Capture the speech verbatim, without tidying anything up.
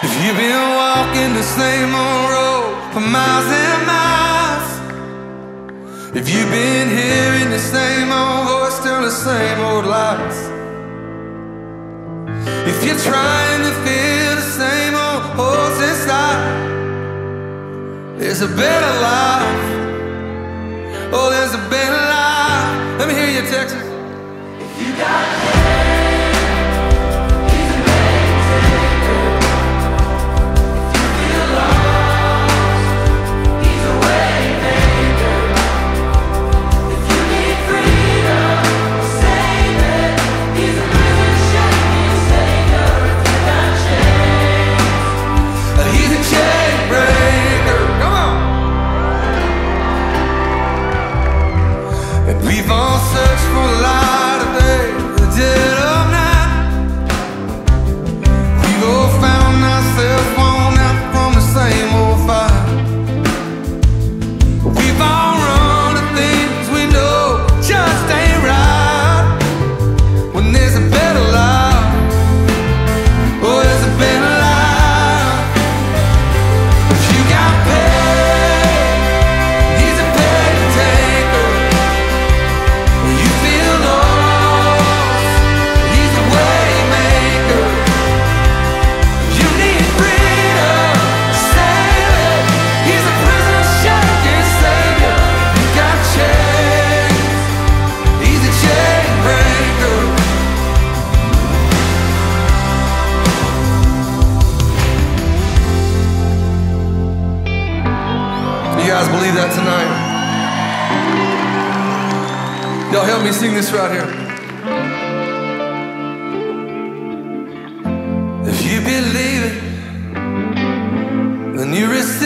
If you've been walking the same old road for miles and miles, if you've been hearing the same old voice, telling the same old lies, if you're trying to feel the same old holes inside, there's a better life. Oh, there's a better life. Let me hear you, Texas. If you got pain, he's a waymaker. If you feel lost, he's a waymaker. If you need freedom or saving, he's a prison shaking savior. If you got chains, He's a chain breaker. Come on. And we've all searched for the light of day, the dead of night. We've all found ourselves worn out from the same old fight. We've all run to things we know just ain't right. When there's a better life, oh, there's a better life. If you got pain, he's a pain taker. You feel lost, he's a way maker. You need freedom, save it. He's a prison shaking savior. You got chains, he's a chain breaker. You guys believe that tonight? Y'all help me sing this right here. If you believe it, then you receive